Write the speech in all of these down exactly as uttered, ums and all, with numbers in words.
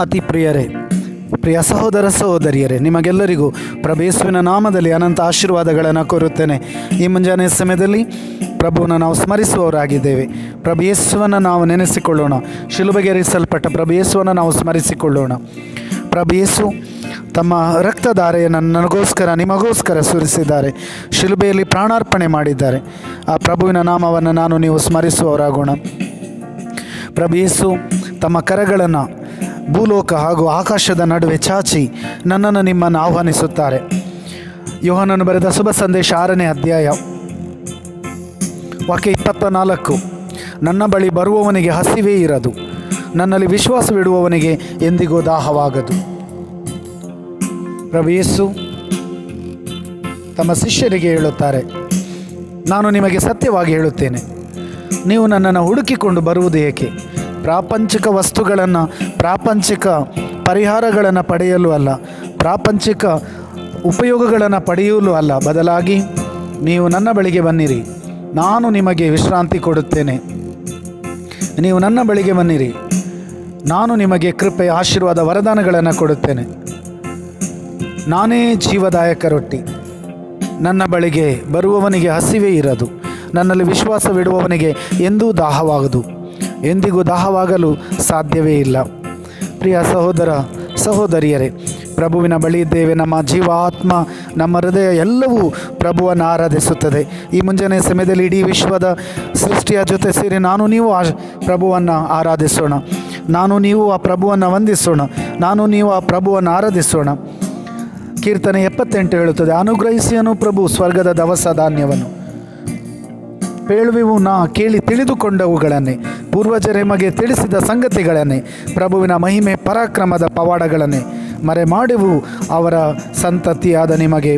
ಅತಿ ಪ್ರಿಯರೇ, ಪ್ರಿಯ ಸಹೋದರ ಸಹೋದರಿಯರೇ, ನಿಮಗೆಲ್ಲರಿಗೂ ಪ್ರಭು ಯೇಸುವಿನ ನಾಮದಲ್ಲಿ ಅನಂತ ಆಶೀರ್ವಾದಗಳನ್ನು ಕೋರುತ್ತೇನೆ. ಈ ಮುಂಜಾನೆ ಸಮಯದಲ್ಲಿ ಪ್ರಭುವನ್ನು ನಾವು ಸ್ಮರಿಸುವವರಾಗಿದ್ದೇವೆ. ಪ್ರಭು ಯೇಸುವನ್ನು ನಾವು ನೆನೆಸಿಕೊಳ್ಳೋಣ. ಶಿಲುಬೆಗೇರಿಸಲ್ಪಟ್ಟ ಪ್ರಭು ಯೇಸುವನ್ನು ನಾವು ಸ್ಮರಿಸಿಕೊಳ್ಳೋಣ. ಪ್ರಭು ಯೇಸು ತಮ್ಮ ರಕ್ತಧಾರೆಯನ್ನು ನನಗೋಸ್ಕರ ನಿಮಗೋಸ್ಕರ ಸುರಿಸಿದ್ದಾರೆ. ಶಿಲುಬೆಯಲ್ಲಿ ಪ್ರಾಣಾರ್ಪಣೆ ಮಾಡಿದ್ದಾರೆ. ಆ ಪ್ರಭುವಿನ ನಾಮವನ್ನು ನಾನು ನೀವು ಸ್ಮರಿಸುವವರಾಗೋಣ. ಪ್ರಭು ಯೇಸು ತಮ್ಮ ಕರಗಳನ್ನು ಭೂಲೋಕ ಹಾಗೂ ಆಕಾಶದ ನಡುವೆ ಚಾಚಿ ನನ್ನನ್ನು ನಿಮ್ಮನ್ನು ಆಹ್ವಾನಿಸುತ್ತಾರೆ. ಯೋಹಾನನು ಬರೆದ ಶುಭ ಸಂದೇಶ ಆರನೇ ಅಧ್ಯಾಯ ವಾಕ್ಯ ಇಪ್ಪತ್ತ ನಾಲ್ಕು. ನನ್ನ ಬಳಿ ಬರುವವನಿಗೆ ಹಸಿವೇ ಇರದು, ನನ್ನಲ್ಲಿ ವಿಶ್ವಾಸವಿಡುವವನಿಗೆ ಎಂದಿಗೂ ದಾಹವಾಗದು. ಪ್ರಭು ಯೇಸು ತಮ್ಮ ಶಿಷ್ಯರಿಗೆ ಹೇಳುತ್ತಾರೆ, ನಾನು ನಿಮಗೆ ಸತ್ಯವಾಗಿ ಹೇಳುತ್ತೇನೆ, ನೀವು ನನ್ನನ್ನು ಹುಡುಕಿಕೊಂಡು ಬರುವುದು ಏಕೆ? ಪ್ರಾಪಂಚಿಕ ವಸ್ತುಗಳನ್ನು, ಪ್ರಾಪಂಚಿಕ ಪರಿಹಾರಗಳನ್ನು ಪಡೆಯಲು ಅಲ್ಲ, ಪ್ರಾಪಂಚಿಕ ಉಪಯೋಗಗಳನ್ನು ಪಡೆಯಲು ಅಲ್ಲ, ಬದಲಾಗಿ ನೀವು ನನ್ನ ಬಳಿಗೆ ಬನ್ನಿರಿ, ನಾನು ನಿಮಗೆ ವಿಶ್ರಾಂತಿ ಕೊಡುತ್ತೇನೆ. ನೀವು ನನ್ನ ಬಳಿಗೆ ಬನ್ನಿರಿ, ನಾನು ನಿಮಗೆ ಕೃಪೆ, ಆಶೀರ್ವಾದ, ವರದಾನಗಳನ್ನು ಕೊಡುತ್ತೇನೆ. ನಾನೇ ಜೀವದಾಯಕ ರೊಟ್ಟಿ. ನನ್ನ ಬಳಿಗೆ ಬರುವವನಿಗೆ ಹಸಿವೇ ಇರದು, ನನ್ನಲ್ಲಿ ವಿಶ್ವಾಸವಿಡುವವನಿಗೆ ಎಂದೂ ದಾಹವಾಗದು, ಎಂದಿಗೂ ದಾಹವಾಗಲು ಸಾಧ್ಯವೇ ಇಲ್ಲ. ಪ್ರಿಯ ಸಹೋದರ ಸಹೋದರಿಯರೇ, ಪ್ರಭುವಿನ ಬಳಿ ಇದ್ದೇವೆ. ನಮ್ಮ ಜೀವ, ಆತ್ಮ, ನಮ್ಮ ಹೃದಯ ಎಲ್ಲವೂ ಪ್ರಭುವನ್ನು ಆರಾಧಿಸುತ್ತದೆ. ಈ ಮುಂಜಾನೆ ಸಮಯದಲ್ಲಿ ಇಡೀ ವಿಶ್ವದ ಸೃಷ್ಟಿಯ ಜೊತೆ ಸೇರಿ ನಾನು ನೀವು ಆ ಪ್ರಭುವನ್ನು ಆರಾಧಿಸೋಣ. ನಾನು ನೀವು ಆ ಪ್ರಭುವನ್ನು ವಂದಿಸೋಣ. ನಾನು ನೀವು ಆ ಪ್ರಭುವನ್ನು ಆರಾಧಿಸೋಣ. ಕೀರ್ತನೆ ಎಪ್ಪತ್ತೆಂಟು ಹೇಳುತ್ತದೆ, ಅನುಗ್ರಹಿಸಿಯನು ಪ್ರಭು ಸ್ವರ್ಗದ ದವಸ ಧಾನ್ಯವನ್ನು, ಪೇಳುವೆವು ನಾ ಕೇಳಿ ತಿಳಿದುಕೊಂಡವುಗಳನ್ನೇ, ಪೂರ್ವಜರೆಮಗೆ ತಿಳಿಸಿದ ಸಂಗತಿಗಳನ್ನೇ, ಪ್ರಭುವಿನ ಮಹಿಮೆ ಪರಾಕ್ರಮದ ಪವಾಡಗಳನ್ನೇ ಮರೆ ಮಾಡುವು ಅವರ ಸಂತತಿಯಾದ ನಿಮಗೆ.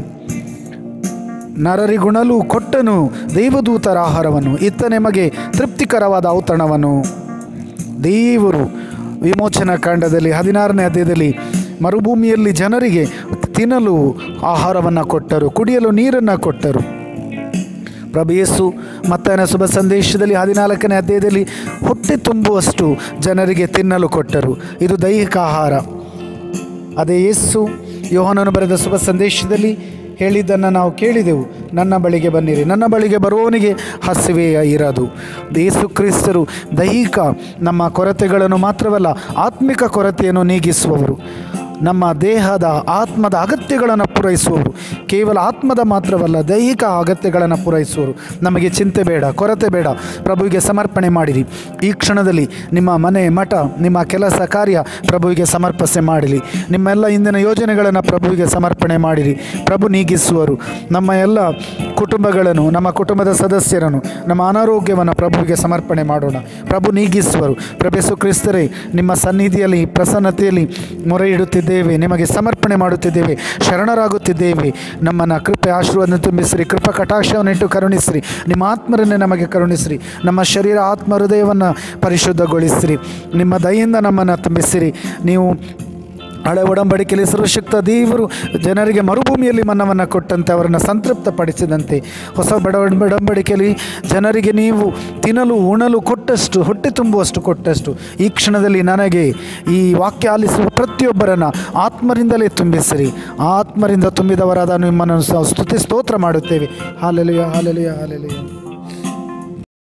ನರರಿಗುಣಲು ಕೊಟ್ಟನು ದೇವದೂತರ ಆಹಾರವನ್ನು, ಇತ್ತ ನಿಮಗೆ ತೃಪ್ತಿಕರವಾದ ಔತಣವನ್ನು. ದೇವರು ವಿಮೋಚನಾ ಕಾಂಡದಲ್ಲಿ ಹದಿನಾರನೇ ಅಧ್ಯಾಯದಲ್ಲಿ ಮರುಭೂಮಿಯಲ್ಲಿ ಜನರಿಗೆ ತಿನ್ನಲು ಆಹಾರವನ್ನು ಕೊಟ್ಟರು, ಕುಡಿಯಲು ನೀರನ್ನು ಕೊಟ್ಟರು. ಪ್ರಭು ಯೇಸು ಮತ್ತಾಯನ ಶುಭ ಸಂದೇಶದಲ್ಲಿ ಹದಿನಾಲ್ಕನೇ ಅಧ್ಯಾಯದಲ್ಲಿ ಹೊಟ್ಟೆ ತುಂಬುವಷ್ಟು ಜನರಿಗೆ ತಿನ್ನಲು ಕೊಟ್ಟರು. ಇದು ದೈಹಿಕ ಆಹಾರ. ಅದೇ ಯೇಸು ಯೋಹಾನನು ಬರೆದ ಶುಭ ಸಂದೇಶದಲ್ಲಿ ಹೇಳಿದ್ದನ್ನು ನಾವು ಕೇಳಿದೆವು, ನನ್ನ ಬಳಿಗೆ ಬನ್ನಿರಿ, ನನ್ನ ಬಳಿಗೆ ಬರುವವನಿಗೆ ಹಸಿವೆ ಇರದು. ಯೇಸು ಕ್ರಿಸ್ತರು ದೈಹಿಕ ನಮ್ಮ ಕೊರತೆಗಳನ್ನು ಮಾತ್ರವಲ್ಲ, ಆತ್ಮಿಕ ಕೊರತೆಯನ್ನು ನೀಗಿಸುವವರು, ನಮ್ಮ ದೇಹದ ಆತ್ಮದ ಅಗತ್ಯಗಳನ್ನು ಪೂರೈಸುವವರು. ಕೇವಲ ಆತ್ಮದ ಮಾತ್ರವಲ್ಲ, ದೈಹಿಕ ಅಗತ್ಯಗಳನ್ನು ಪೂರೈಸುವರು. ನಮಗೆ ಚಿಂತೆ ಬೇಡ, ಕೊರತೆ ಬೇಡ. ಪ್ರಭುವಿಗೆ ಸಮರ್ಪಣೆ ಮಾಡಿರಿ. ಈ ಕ್ಷಣದಲ್ಲಿ ನಿಮ್ಮ ಮನೆ, ಮಠ, ನಿಮ್ಮ ಕೆಲಸ ಕಾರ್ಯ ಪ್ರಭುವಿಗೆ ಸಮರ್ಪಣೆ ಮಾಡಿರಿ. ನಿಮ್ಮೆಲ್ಲ ಇಂದಿನ ಯೋಜನೆಗಳನ್ನು ಪ್ರಭುವಿಗೆ ಸಮರ್ಪಣೆ ಮಾಡಿರಿ. ಪ್ರಭು ನೀಗಿಸುವರು. ನಮ್ಮ ಎಲ್ಲ ಕುಟುಂಬಗಳನ್ನು, ನಮ್ಮ ಕುಟುಂಬದ ಸದಸ್ಯರನ್ನು, ನಮ್ಮ ಅನಾರೋಗ್ಯವನ್ನು ಪ್ರಭುವಿಗೆ ಸಮರ್ಪಣೆ ಮಾಡೋಣ. ಪ್ರಭು ನೀಗಿಸುವರು. ಪ್ರಭು ಯೇಸು ಕ್ರಿಸ್ತರೇ, ನಿಮ್ಮ ಸನ್ನಿಧಿಯಲ್ಲಿ ಪ್ರಸನ್ನತೆಯಲ್ಲಿ ಮೊರೆ ಇಡುತ್ತಿದ್ದೇವೆ, ನಿಮಗೆ ಸಮರ್ಪಣೆ ಮಾಡುತ್ತಿದ್ದೇವೆ, ಶರಣರಾಗುತ್ತಿದ್ದೇವೆ. ನಮ್ಮನ್ನು ಕೃಪೆ ಆಶೀರ್ವಾದ ತುಂಬಿಸಿರಿ, ಕೃಪಾ ಕಟಾಕ್ಷವನ್ನಿಟ್ಟು ಕರುಣಿಸಿರಿ. ನಿಮ್ಮ ಆತ್ಮರನ್ನೇ ನಮಗೆ ಕರುಣಿಸಿರಿ. ನಮ್ಮ ಶರೀರ, ಆತ್ಮ, ಹೃದಯವನ್ನು ಪರಿಶುದ್ಧಗೊಳಿಸಿರಿ. ನಿಮ್ಮ ದಯೆಯಿಂದ ನಮ್ಮನ್ನು ತುಂಬಿಸಿರಿ. ನೀವು ಹಳೆ ಒಡಂಬಡಿಕೆಯಲ್ಲಿ ಸರ್ವಶಕ್ತ ದೇವರು ಜನರಿಗೆ ಮರುಭೂಮಿಯಲ್ಲಿ ಮನ್ನವನ್ನು ಕೊಟ್ಟಂತೆ, ಅವರನ್ನು ಸಂತೃಪ್ತಪಡಿಸಿದಂತೆ, ಹೊಸ ಬಡ ಒಡಂಬಡಿಕೆಯಲ್ಲಿ ಜನರಿಗೆ ನೀವು ತಿನ್ನಲು ಉಣಲು ಕೊಟ್ಟಷ್ಟು, ಹೊಟ್ಟೆ ತುಂಬುವಷ್ಟು ಕೊಟ್ಟಷ್ಟು, ಈ ಕ್ಷಣದಲ್ಲಿ ನನಗೆ ಈ ವಾಕ್ಯ ಆಲಿಸುವ ಪ್ರತಿಯೊಬ್ಬರನ್ನು ಆತ್ಮರಿಂದಲೇ ತುಂಬಿಸಿರಿ. ಆತ್ಮರಿಂದ ತುಂಬಿದವರಾದ ನಿಮ್ಮನ್ನು ಸ್ತುತಿ ಸ್ತೋತ್ರ ಮಾಡುತ್ತೇವೆ. Hallelujah, hallelujah, hallelujah.